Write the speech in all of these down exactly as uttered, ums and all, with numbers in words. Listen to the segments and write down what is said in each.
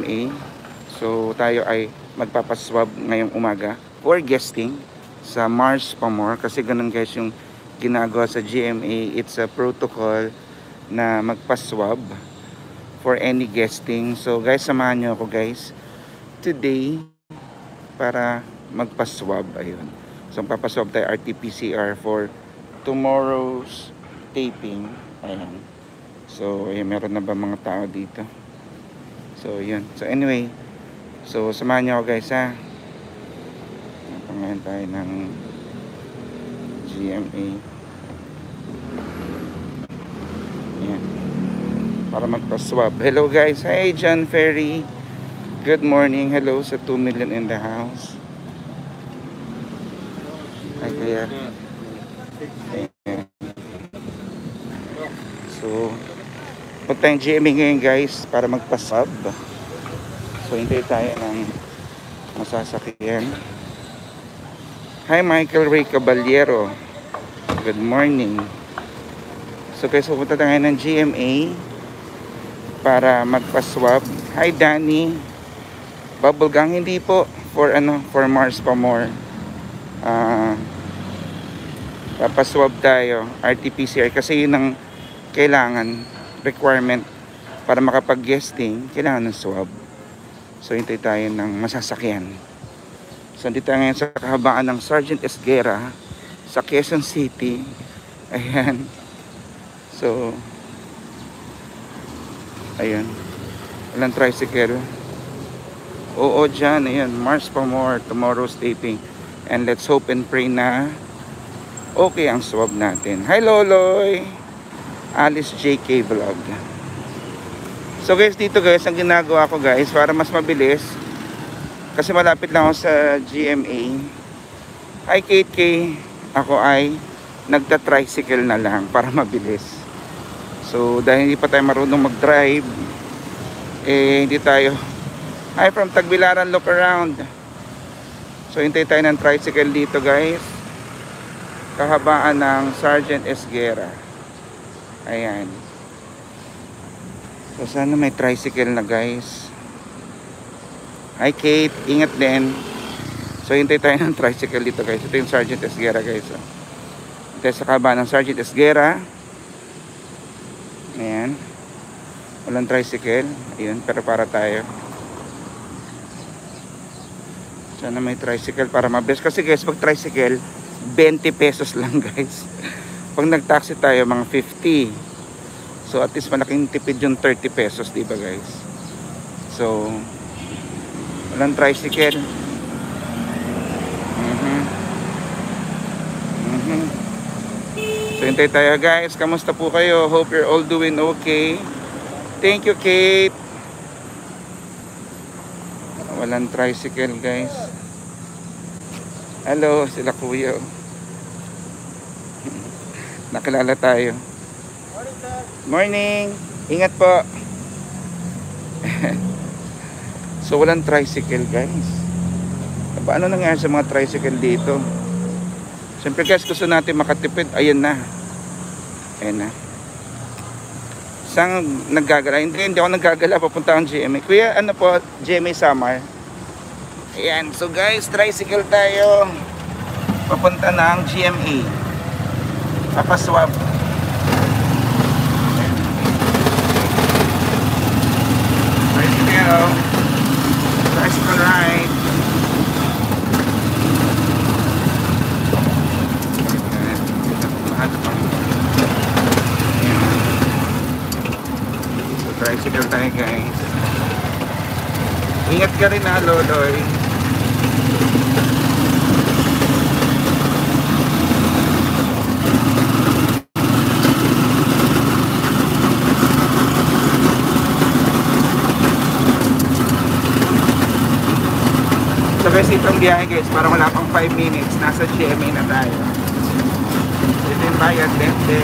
M A. So tayo ay magpapaswab ngayong umaga for guesting sa Mars Pamor, kasi ganun guys yung ginagawa sa G M A. It's a protocol na magpaswab for any guesting. So guys, samahan nyo ako guys today para magpaswab. Ayun, so magpapaswab tayo R T P C R for tomorrow's taping. Ayan, so ayun, meron na ba mga tao dito? So yun, so anyway, so samahan nyo ako guys ha. Ngayon tayo ng G M A. Ayan, para magpaswab. Hello guys, hey John Ferry, good morning. Hello sa two million in the house. Ay kaya ayan. So punta yung G M A ngayon guys para magpaswab. So hintay tayo ng masasakyan. Hi Michael Ray Caballero, good morning. So guys, pupunta tayo ng G M A para magpaswab. Hi Danny, bubblegum, hindi po for ano, for Mars Pamor. Ah, uh, papaswab tayo R T P C R kasi yun ang kailangan, requirement para makapag-guesting, kailangan ng swab. So hintay tayo ng masasakyan. So dito ngayon sa kahabaan ng Sergeant Esguera sa Quezon City. Ayan. So ayan, walang tricycle. Oo dyan, ayan, Mars Pamor, tomorrow's taping. And let's hope and pray na okay ang swab natin. Hi Loloy, Alice J K Vlog. So guys, dito guys, ang ginagawa ko guys para mas mabilis, kasi malapit lang ako sa G M A. Hi Kate K, ako ay nagta-tricycle na lang para mabilis. So dahil hindi pa tayo marunong mag-drive, eh hindi tayo. Hi from Tagbilaran, look around. So hintay tayo ng tricycle dito guys, kahabaan ng Sergeant Esguera. Ayan. So sana may tricycle na guys. Hi Kate, ingat din. So hintay tayo ng tricycle dito guys. Ito yung Sergeant Esguera guys. So, ito sa kahabaan ng Sergeant Esguera. Ayan, walang tricycle. Ayun, pero para tayo. Sana may tricycle para mabilis. Kasi guys, pag tricycle twenty pesos lang guys. Pag nag-taxi tayo mga fifty. So at least malaking tipid yung thirty pesos, diba guys? So walang tricycle. Mhm. Mhm. So hintay tayo guys. Kamusta po kayo? Hope you're all doing okay. Thank you Kate. Walang tricycle guys. Hello sila kuya. Nakilala tayo. Morning. Ingat po. So walang tricycle guys. Paano nangyari sa mga tricycle dito? Siyempre guys, gusto natin makatipid. Ayan na. Ayan na. Saan naggagala? Hindi, hindi ako naggagala. Papunta akong G M A. Kuya, ano po? G M A Samar. Ayan. So guys, tricycle tayo. Papunta ng G M A. Papaswab. Tricycle. Tricycle ride. Tricycle tayo guys. Ingat ka rin ha Loloy. So guys, itong biyahe guys, parang wala pang five minutes, nasa G M A na tayo. Ito yung bayad, twenty.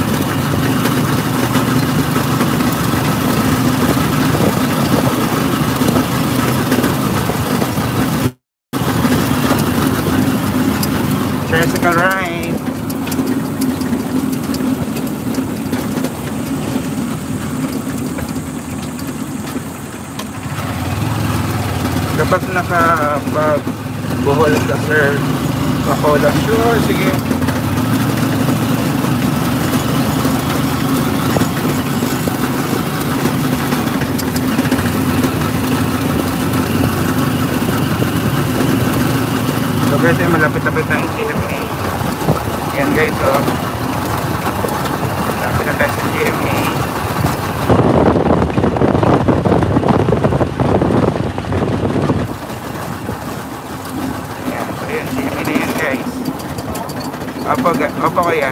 Tricycle ride. Kapag nakapag-buhol ka, sir, pakola. Sure, sige. So guys, eh, malapit-lapit na yung G M A. Yan guys, oh. Malapit na tayo sa G M A. Yan, so yan, G M A na yan guys. Opo, opo kaya.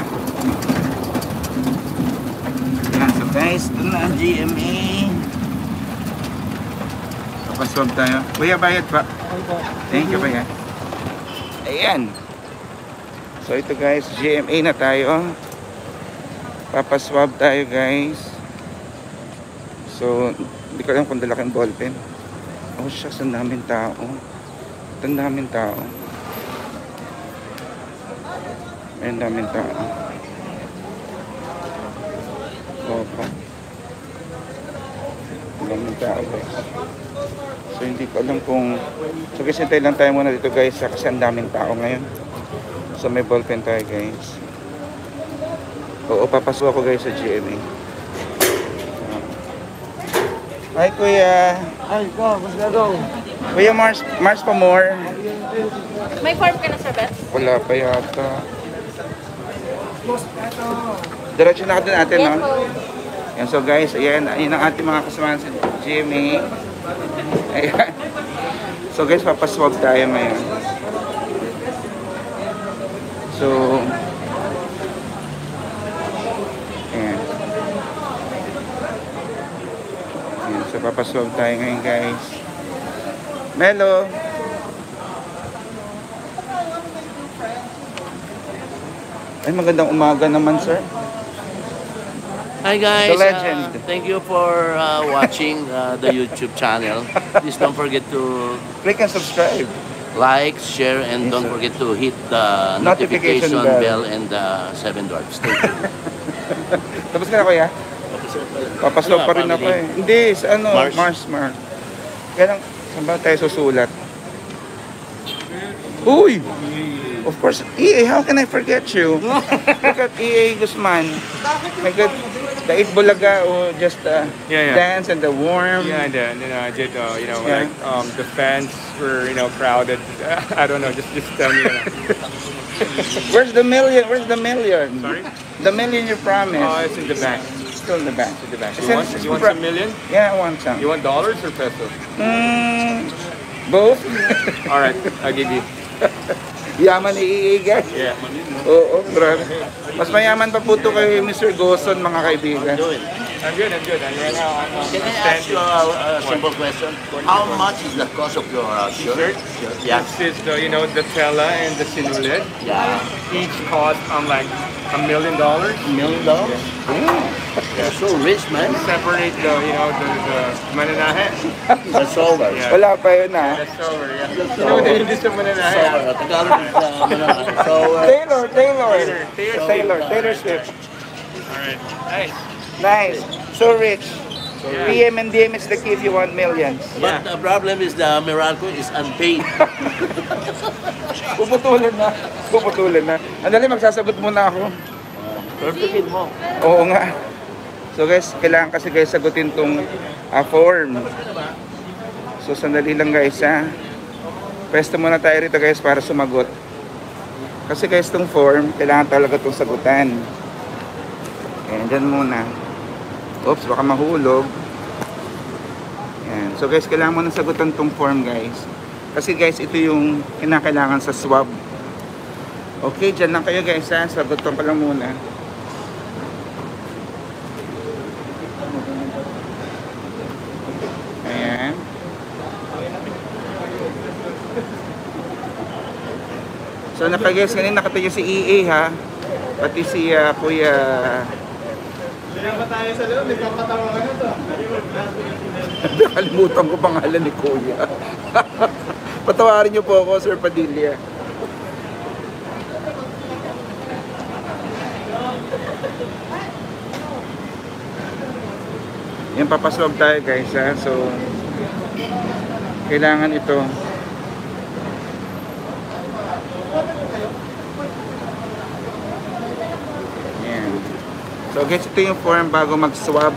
Yan, so guys, doon na ang G M A. Papaswag tayo. Kuya, bayad pa. Thank you, kuya. Ayan. So ito guys, G M A na tayo. Papaswab tayo guys. So hindi ko alam kung dala kang ballpen. Oh shucks, ang daming tao. Ang daming tao. Ang daming tao. Opo. Ang daming tao guys. So hindi ko alam kung, so guys, hintay lang tayo muna dito guys kasi ang daming tao ngayon. So may ballpen tayo guys. Oo, papasok ako guys sa G M A. Hi kuya. Ay, ko, mas gagawin. Kuya Mars, Mars pa more. May form ka na sa Beth? Wala pa yata. Diretso na ka din natin, no? Yan, so guys, ayan, ayan ang ating mga kasama sa G M A. Ayan. So guys, papaswab tayo ngayon. So ayan. Ayan, so papaswab tayo ngayon guys. Melo. Ay, magandang umaga naman, sir. Hi guys, The legend. Uh, thank you for uh, watching uh, the YouTube channel. Please don't forget to Click and subscribe. like, share, and Yes, don't sir. forget to hit the Notification notification, bell. bell. and the seven dwarfs. Thank you. Tapos ka na, kuya? Papaswab pa rin ako eh. Hindi, sa ano, Mars? Mars, Mars. Kaya lang, saan ba tayo susulat? Uy! Of course, E A, how can I forget you? Look at E A Guzman. My God, the Eat Bulaga, oh, just uh, Yeah, yeah. dance and the warm. Yeah, and then you know, I did. Uh, you know, Yeah. like um, the fans were you know crowded. I don't know. Just just tell me. You know. Where's the million? Where's the million? Sorry. The million you promised. Oh, it's in the bank. Still in the bank. It's in the bank. Is You it- want? is You it want pro- some million? Yeah, I want some. You want dollars or pesos? Mm, both? All right, I'll give you. Yaman ni E A, guys. Yeah. Oo, grabe. Mas mayaman pa po ito kay Mister Goson, mga kaibigan. I'm good. I'm good. And right now I'm, uh, Can I I'm ask you a, a simple question? How much is the cost of your uh, shirt? Shirt? Yeah. This is the you know the tela and the sinulid. Yeah. Each cost um like a million dollars. Million dollars? You're so rich, man. Separate the you know the the mananahe. That's over. Yeah. Wala pa yun, ha? That's over. Yeah. You know the hindi sa mananahe. So, Tagalog is uh, manana. So, uh, Taylor, Taylor. Taylor, Taylor Taylor, Taylor Swift. All right. Nice. Nice. So rich. Yeah. P M and D M is the key if you want millions. but the problem is the Meralco is unpaid. Puputulan na. Puputulan na. Andali, magsasagot muna ako. Perfectin mo. Oo nga. So guys, kailangan kasi guys sagutin tong uh, form. So sandali lang guys, ha. Pwesto muna tayo rito guys para sumagot. Kasi guys, tong form, kailangan talaga tong sagutan. Ayan, dyan muna. Oops, baka mahulog. Ayan. So guys, kailangan mo na sagutan tong form guys. Kasi guys, ito yung kinakailangan sa swab. Okay, dyan lang kayo guys, ha. Sagutan pa lang muna. Ayan. So naka-guess kanina nakatayo si E A, ha. Pati si uh, Kuya. Nakalimutan ko pangalan ni Kuya. Patawarin niyo po ako, Sir Padilla. Yan, papaswab tayo guys, ha. So Kailangan ito. Ayan. So guys, ito yung form bago mag-swab.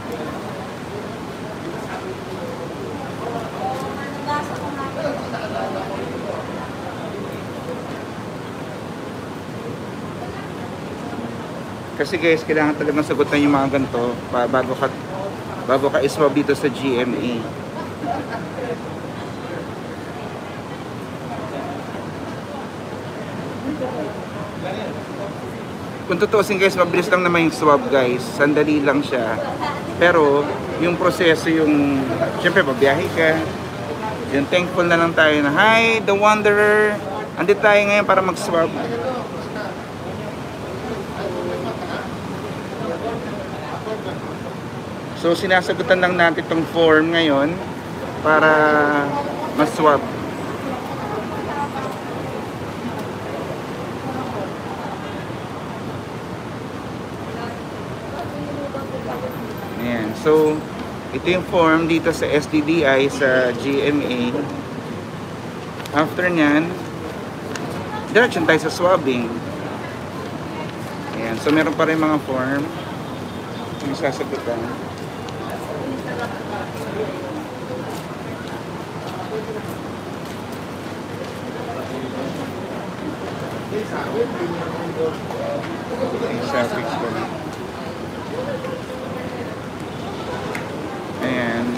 Kasi guys, kailangan talagang sagutan yung mga ganito pa bago ka bago ka iswab dito sa G M A. Kung tutuusin guys, mabilis lang naman yung swab guys. Sandali lang siya. Pero yung proseso yung syempre babiyahe ka. Yung thankful na lang tayo na hi, the wanderer. Andito tayo ngayon para mag-swab. So sinasagutan lang natin itong form ngayon para mas-swab. Ayan. So ito yung form dito sa S D D I sa G M A. After nyan, diretso tayo sa swabbing. Ayan. So meron pa rin mga form yung sasagutan. Suffix ko na. Ayan.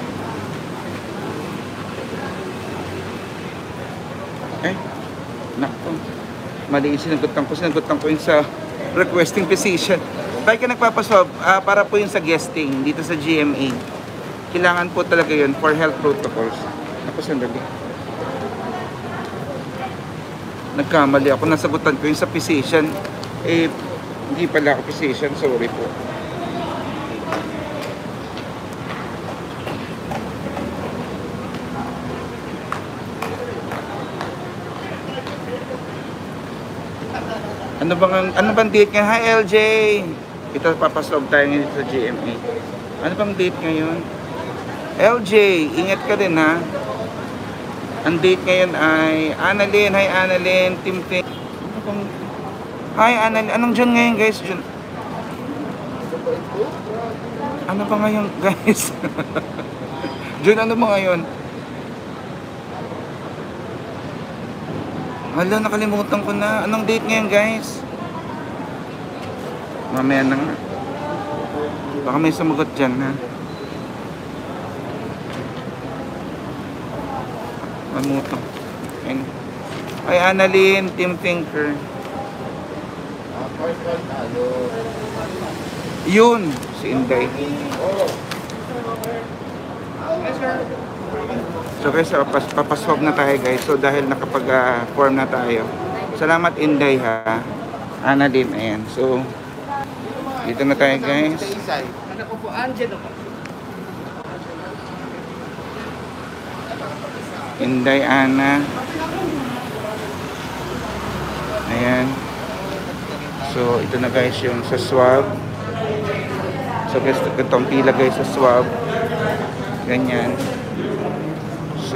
Eh, nakto. Mali yung sinagutan ko. Sinagutan ko yung sa requesting physician. Tayo ka nagpapaswab uh, para po yung sa guesting dito sa G M A. Kailangan po talaga yun for health protocols. Ako sandali. Nagkamali ako. Nasagutan ko yung sa physician. Eh, hindi pala ako physician. Sorry po. Ano bang ano bang date ngayon? Hi L J. Ito papaswab tayo ngayon sa G M A. Ano bang date ngayon? L J, ingat ka din ha. Ang date ngayon ay Annalyn. Hi Annalyn, Tim Tim. Ano bang Hi Annalyn. Anong June ngayon guys? June. Ano ba ngayon guys? June ano ba ngayon? Hala, nakalimutan ko na. Anong date ngayon, guys? Mamaya na nga. Baka may sumagot dyan, ha? Mamuto. Ay, Annalyn, Team Thinker. Yun, si Inday. So guys, uh, papaswab na tayo guys. So dahil nakapag-form uh, na tayo. Salamat Inday ha. Annalyn, ayan. So, dito na tayo guys. Inday, Ana. Ayan. So, ito na guys yung sa swab. So guys, ito ang pila guys sa swab. Ganyan. So,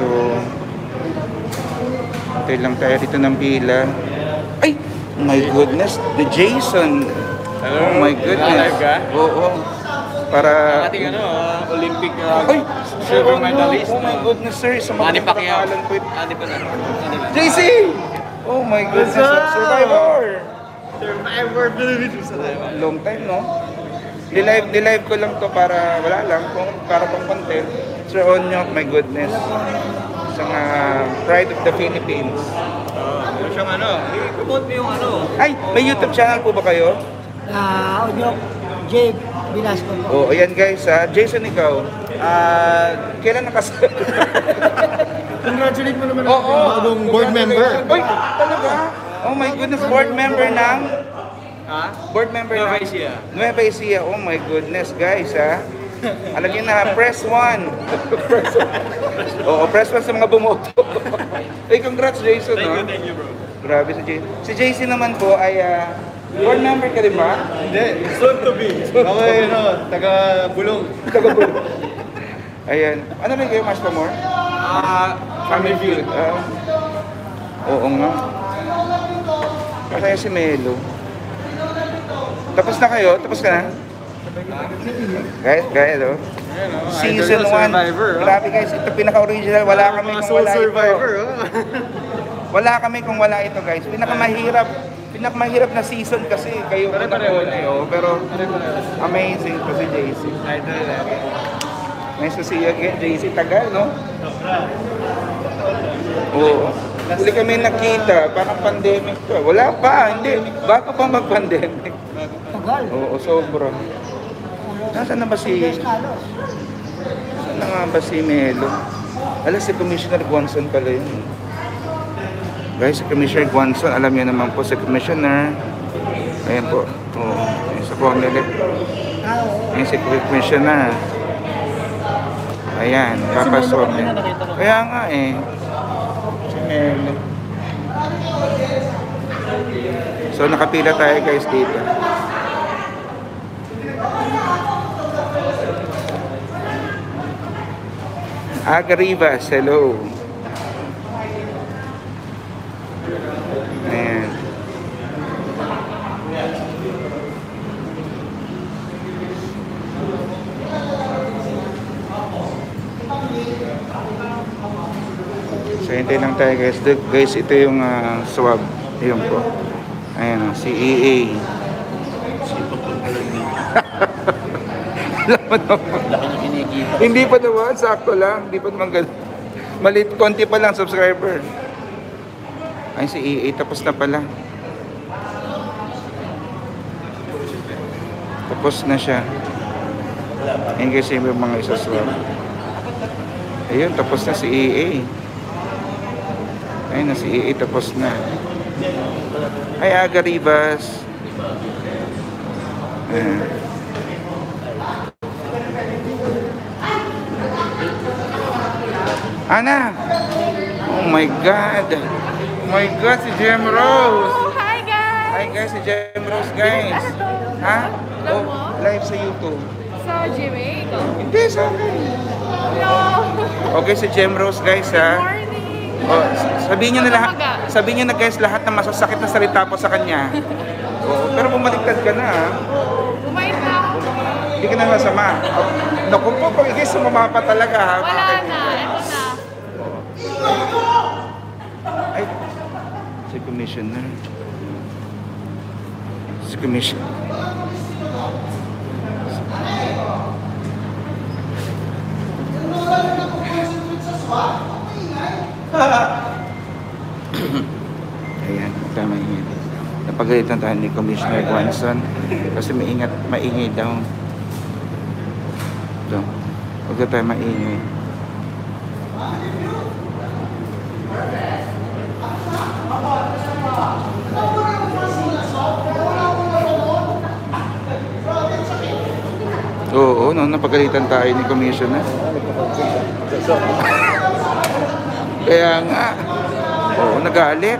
tayo lang tayo dito ng pila. Ay! My goodness! The Jason! Hello? Oh my goodness! Live ka? Oo. Oh, para... Ating ano, uh, Olympic uh, Ay! silver Oh, medalist. no. Oh my goodness, sir! Sa mga Manny Pacquiao. pangalan ko ito. Ano pa na? J C! Oh my goodness! Survivor! Survivor Philippines. Long time, no? Nilive, nilive ko lang to para, wala lang, kung para pang content. Sir Onyo, my goodness. Isang uh, pride of the Philippines. Uh, siyang ano, i-promote mo yung ano. Ay, may YouTube channel po ba kayo? Ah, Onyok J. Velasco po. Oh, ayan guys ha. Jason, ikaw. Ah, kailan nakasal? Congratulate mo naman Oo. Oh, bagong board member. Uy, talaga? Oh my goodness, board member ng... Ha? Board member Nueva ng... Ecija. Nueva Ecija. Oh my goodness, guys ha. Alagyan na, press one. Press one. Oo, press one sa mga bumoto. Hey, congrats Jason. Thank you, no? thank you bro. Grabe si Jason. Si Jason naman po ay... ah, board member ka rin ba? Hindi, soon to be. Ako ay ano, taga Bulong. Taga-board. Ayan. Ano ba kayo, Mas Pamor? Ah, Family Feud. Ah, oo nga. Kaya si Melo. Tapos na kayo? Tapos ka na? Guys, guys, oh. Season Idol one. Survivor, oh. Grabe guys, ito pinaka-original. Wala kami Mga kung Soul wala Survivor, ito. oh. Wala kami kung wala ito guys. Pinakamahirap. Pinakamahirap na season kasi kayo po na oh. Pero amazing to si J C. Idol. Nice to see you again, J C. Tagal, no? Oo. Huli kami nakita, parang pandemic to. Wala pa, hindi. Bago pa mag-pandemic. Tagal. Oo, sobra. Nasaan na ba si... Yes, kalos. Saan na nga ba si Melo? Alam, si Commissioner Guanzon pala yun. Guys, si Commissioner Guanzon, alam niyo naman po si Commissioner. Ayan po. Oo, ayan sa Comelec. Ah, oo. Ayan si Commissioner. Ayan, papasok. Kaya nga eh. Si Melo. So, nakapila tayo guys dito. Aga Rivas, hello. Ayan. So, hintay lang tayo guys. Th- Guys, ito yung ah, swab. Yun po. Ayan, oh, si E A. Alam mo naman. Laki na kinikita. Hindi pa naman, sakto lang. Hindi pa naman ganun. Malit, konti pa lang subscriber. Ay, si E A tapos na pala. Tapos na siya. Ayun kasi yung mga isaswab. Ayun, tapos na si E A. Ayun na si E A, tapos na. Ay, Aga Rivas. Ayan. Ana! Oh my God! Oh my God, si Jem Rose! Oh, hi guys! Hi guys, si Jem Rose guys! Ano to? Ha? Vlog Oh, mo? live sa YouTube. Sa Jimmy, ikaw? Hindi, sa akin. No! Okay, si Jem Rose guys ha. Morning! Oh, sabihin niyo na lahat, Umaga. sabihin niyo na guys lahat ng masasakit na salita po sa kanya. Oo, pero bumaliktad ka na ha. Bumait na ako. Hindi ka na masama. Oh, naku po, pag ikay sumama pa talaga ha. Wala na, eto na. Ay, si Commissioner. Si Commissioner. Ayan, tama yun. Napagalitan tayo ni Commissioner Guanzon kasi maingat, maingay daw. So, huwag na tayo maingay. Oo, no, napagalitan tayo ni Commissioner. Kaya nga. Oo, nagalit.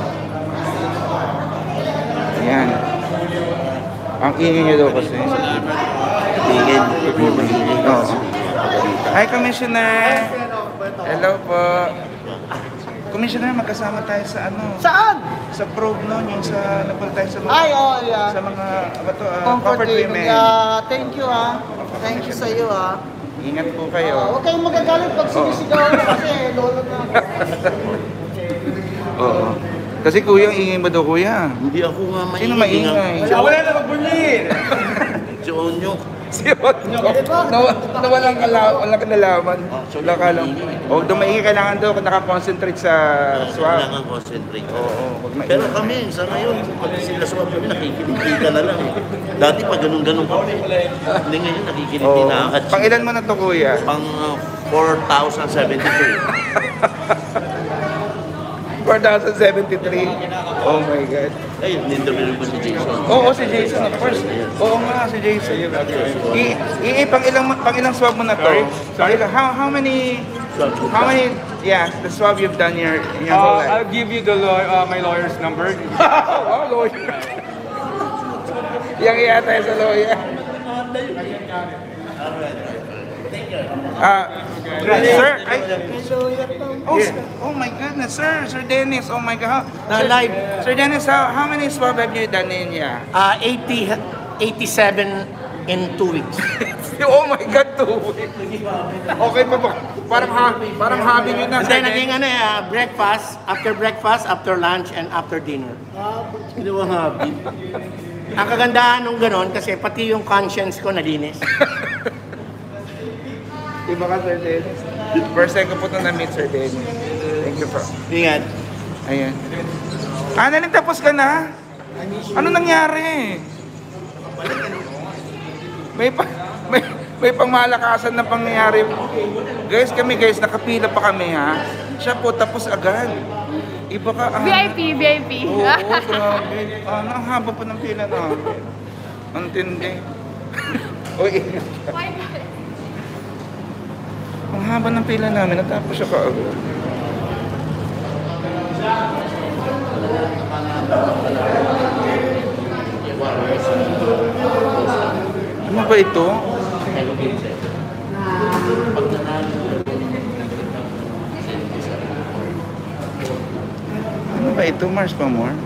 Ayan. Ang ingay niya daw kasi. Tingin. Oo. Hi, Commissioner! Hello po. Commissioner, magkasama tayo sa ano? Saan? Sa probe noon, yung sa napunta tayo sa mga, Ay, oh, yeah. sa mga, ano to, ah, Comfort comfort living. women. Yeah, thank you ah. Thank you sa iyo ah. Ingat po Oh, kayo. huwag kayong magagalit pag sumisigaw ako kasi lolo na ako. Oo. Kasi kuya, ang ingay mo daw kuya. Hindi ako nga maingay. Sino maingay? Si, Wala na magbunyin! si Onyok. Si Otto. Na, na walang, kala, walang kanalaman. Wala ka lang. O, oh, maingay kailangan daw nakakonsentrate sa swab. Kailangan concentrate. Oo, wag maingay. Pero kami, sa ngayon, pag sila swab kami, nakikiliti na lang eh. Dati pag ganun-ganun kami, hindi ngayon nakikiliti Oo. na. At Pang ilan mo na to kuya? pang uh, four thousand seventy-two. four thousand seventy-three. Oh my God. Ayun, ninterview ko si Jason. Oo, si Jason, of course. Oo nga, si Jason. I, i, i pang ilang pang ilang swab mo na to? Sorry? Pang ilang, how how many how many yeah, the swab you've done your in your whole Uh, I'll life? give you the law, uh, my lawyer's number. Oh, lawyer. Yang iya tayo sa lawyer. Ah, sir, ay, Hello, you're oh, oh my goodness, sir, Sir Dennis, oh my God. Na Sir, live. Sir Dennis, how, how many swab have you done in India? Ah, eighty, eighty-seven in two weeks. Oh my God, two weeks. Okay pa ba? Parang, ha, parang hobby nyo na. And then naging ano eh, ah, breakfast, after breakfast, after lunch, and after dinner. Hindi mo happy. Ang kagandahan nung ganon, kasi pati yung conscience ko nalinis. Iba ka, Sir Dennis. First time ko po ito na-meet, Sir Dennis. Thank you po. Ingat. Ayan. Ah, naling tapos ka na? Ano nangyari? May pa, may, may pangmalakasan na pangyayari. Guys, kami guys, nakapila pa kami ha. Siya po tapos agad. Iba ka ah. V I P, V I P. Oo, oh, grabe. Ah, ang haba pa ng pila na. Ang tindi. Uy, ang haba ng pila namin, natapos siya kaagad. Ano ba ito? Ano ba ito, Mars pa more?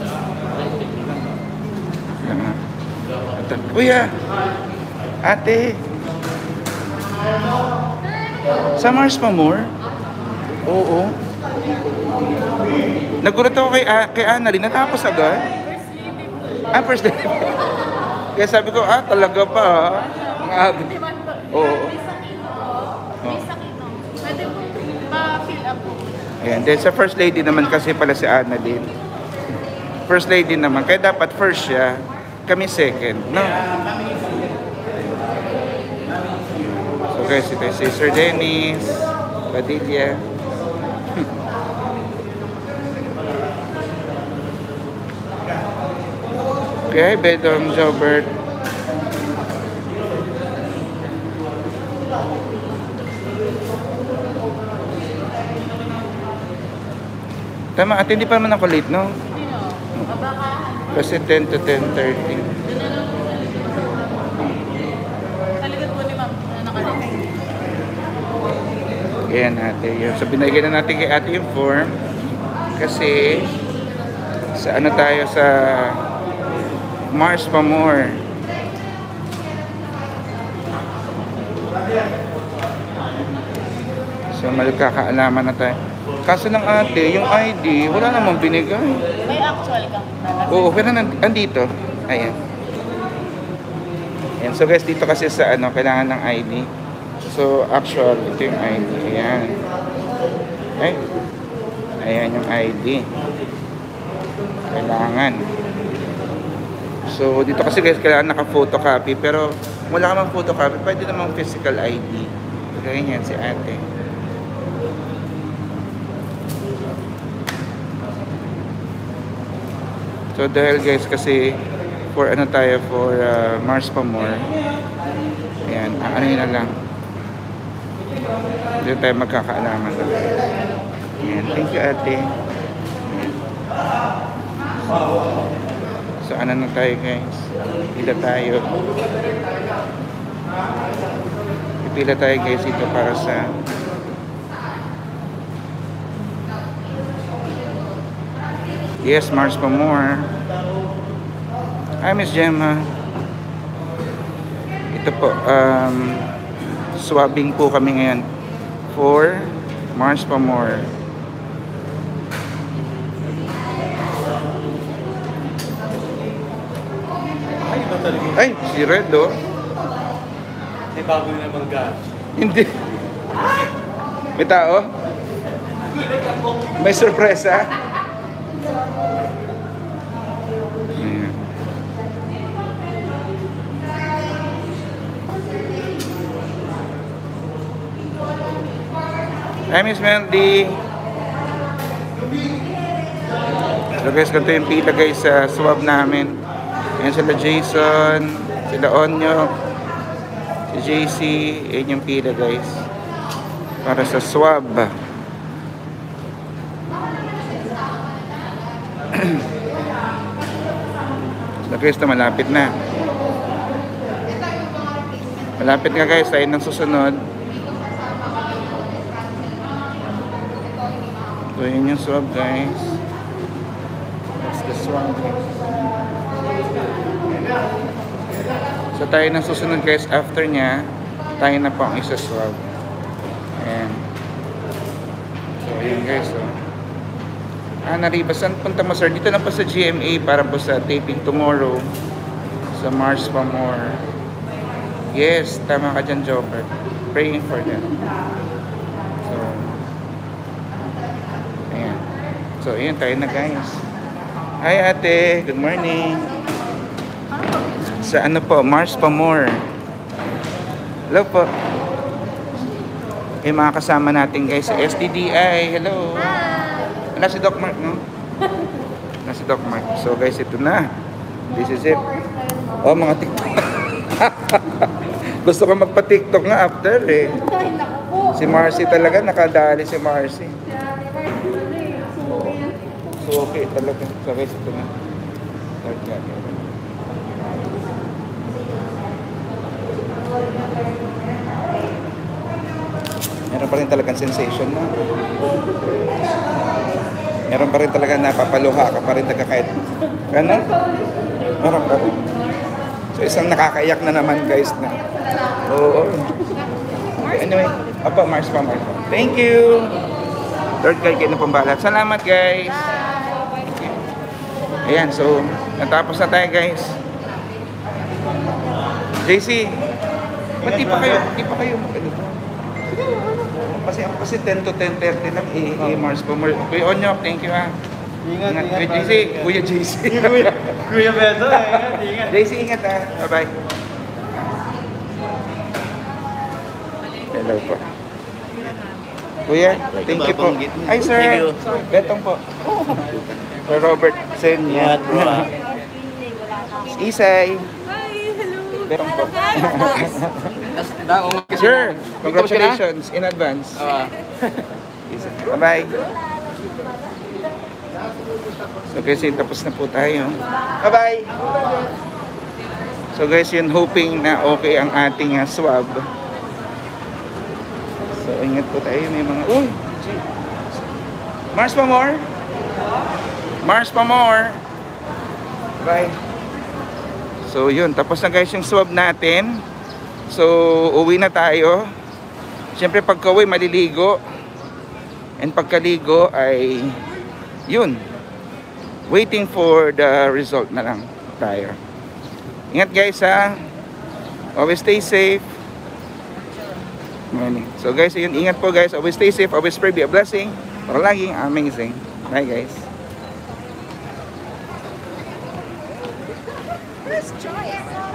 Kuya! Ate! Sa Mars pa more? Oo. Nagulat ako kay, uh, kay Annalyn, natapos agad? Ah, first day. Kaya sabi ko, ah, talaga pa ha? Ang agad. Oo. May sakit po. May sakit po. Pwede po ma-fill up po. Ayan. Then sa first lady naman kasi pala si Annalyn. First lady naman. Kaya dapat first siya. Kami second. No? So guys, ito si Sir Dennis Padilla. Okay, Bedong Jobert. Tama, at hindi pa naman ako late, no? Kasi ten to ten thirty. Talikod po ni ma'am na nakalagay. Ayan ate, yun. So binigyan na natin kay ate yung form. Kasi sa ano tayo sa Mars pa more. So magkakaalaman na tayo. Kaso ng ate, yung I D, wala namang binigay. May actual kang lalagay. Oo, pero nan- andito. Ayan. Ayan. So guys, dito kasi sa ano, kailangan ng I D. So actual, ito yung I D. Ayan. Ay. Ayan yung I D. Kailangan. So dito kasi guys, kailangan naka-photocopy. Pero wala ka mang photocopy, pwede namang physical I D. Ganyan si ate. So dahil guys kasi for ano tayo for uh, Mars pa more. Ayan, ah, ano yun na lang. Dito tayo magkakaalaman lang. Ayan, thank you ate. Ayan. So ano na tayo guys. Pila tayo. Pila tayo guys ito para sa yes, Mars pa more. Hi, Miss Gemma. Ito po, um, swabbing po kami ngayon for Mars pa more. Ay, si Red, oh. May bago na naman gas. Hindi. May tao? May sorpresa? Ayan. Hi, Miss Meldy. So guys, ganito yung pila guys sa swab namin. Ayan sila Jason, sila Onyo, si J C. Ayan yung pila guys. Para sa swab. So guys, na malapit na. Malapit nga guys, tayo ng susunod. So, yun yung swab, guys. That's the swab. So, tayo na susunod, guys. After niya, tayo na po ang isa-swab. Ayan. So, yun, guys. So, ah, Nariba, saan punta mo, sir? Dito na po sa G M A para po sa taping tomorrow sa Mars pa more. Yes, tama ka dyan, Joker. Praying for them. So, ayan. So, ayan, tayo na, guys. Hi, ate. Good morning. Sa ano po, Mars pa more. Hello po. Eh, mga kasama natin, guys, sa S D D I. Hello. Wala si Doc Mark, no? Wala si Doc Mark. So, guys, ito na. This is it. Oh, mga TikTok. Gusto ko magpa-TikTok nga after, eh. Si Marcy talaga, nakadali si Marcy. So, okay talaga. So, guys, ito na. Start nga. Meron pa rin talagang sensation na. Meron pa rin talaga napapaluha ka pa rin taga kahit ano? Meron pa rin. So isang nakakaiyak na naman, guys, na. Oo. Anyway, apa, Mars pa, Mars pa. Thank you! Third guy kayo na pambalat. Salamat, guys! Ayan, so natapos na tayo, guys. J C, ba't di pa kayo, di pa kayo mag-ano? Kasi ako kasi ten to ten thirty lang, eh, eh Mars pa, Mars. Kuya Onyok, thank you, ha. Ingat, ingat. Kuya J C, Kuya J C. Kuya, Kuya Beto, ingat, ingat. J C, ingat, ha. Bye-bye. Hello po. Kuya, thank you po. Hi, sir. Thank you. Betong po. Sir Robert Senya. Isay. Betong po. Sir, congratulations in advance. Bye-bye. So guys, yun, tapos na po tayo. Bye-bye. So guys, yun, hoping na okay ang ating uh, swab. So ingat po tayo, may mga... Uy! Mars pa more? Mars pa more? Bye. So yun, tapos na guys yung swab natin. So uwi na tayo. Siyempre pagka-uwi maliligo. And pagkaligo ay yun, waiting for the result na lang tayo. Ingat guys, ha. Always stay safe. So guys, yun, ingat po guys. Always stay safe, always pray, be a blessing. Para laging amazing. Bye guys. Let's try it.